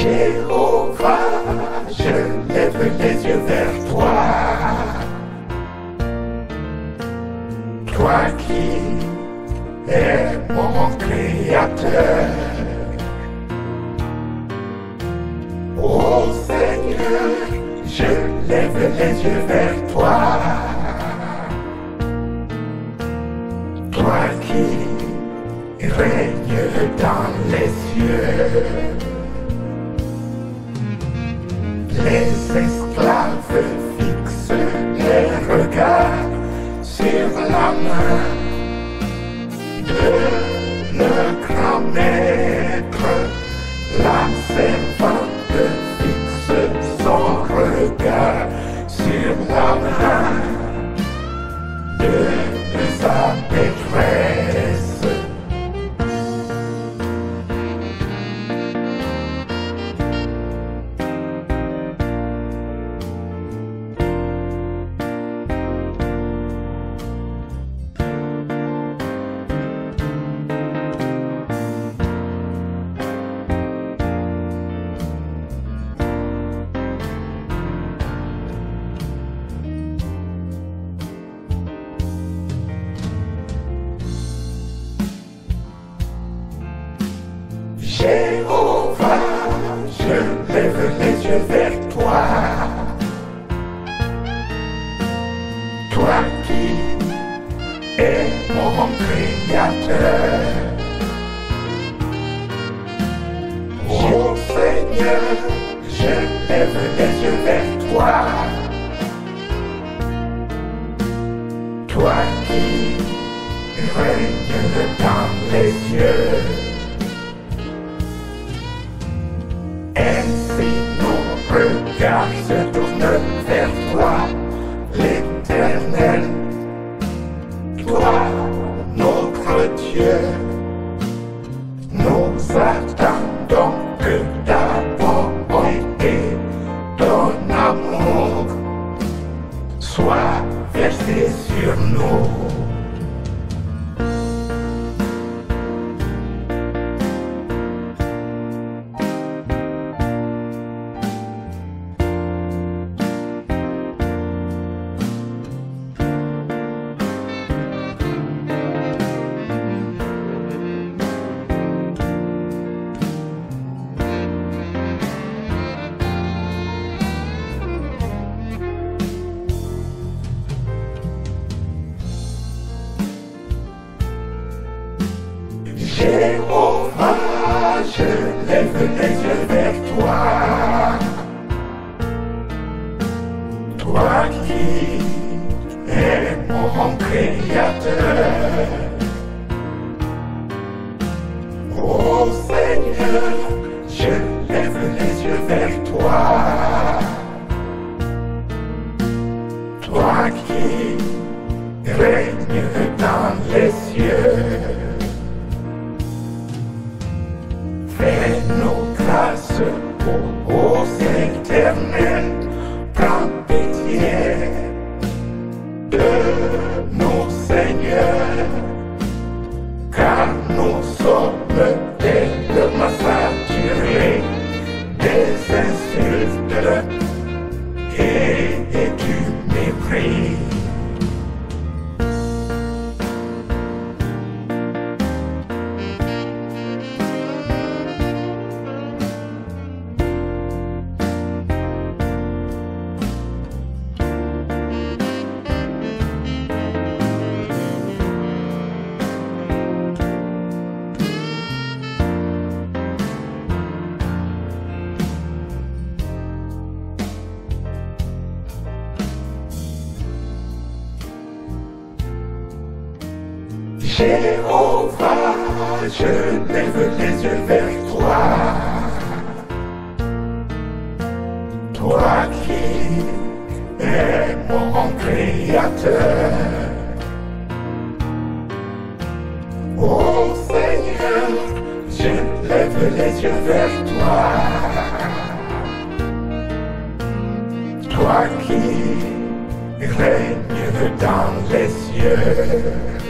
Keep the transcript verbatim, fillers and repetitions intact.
Jéhovah, je lève les yeux vers toi. Toi qui es mon créateur. Oh Seigneur, je lève les yeux vers toi. Toi qui règnes dans les cieux. Les esclaves fixent les regards sur la main de leur grand maître. La servante fixe son regard sur la main de sa maîtresse. Jéhovah, je lève les yeux vers toi. Toi qui es mon créateur. Oh Seigneur, je lève les yeux vers toi. Toi qui règnes dans les cieux. Ainsi nos regards se tournent vers toi, l'Éternel. Toi, notre Dieu, nous attendons que ta bonté, ton amour soit versé sur nous. Jéhovah, je lève les yeux vers toi. Toi qui es mon créateur. Oh Seigneur, je lève les yeux vers toi. Toi qui règnes dans les cieux. Fais-nous grâce, ô Éternel, prends pitié de nous, Seigneur, car nous sommes tellement saturés des insultes et du mépris. Jéhovah, je lève les yeux vers toi. Toi qui es mon créateur. Oh Seigneur, je lève les yeux vers toi. Toi qui règnes dans les cieux.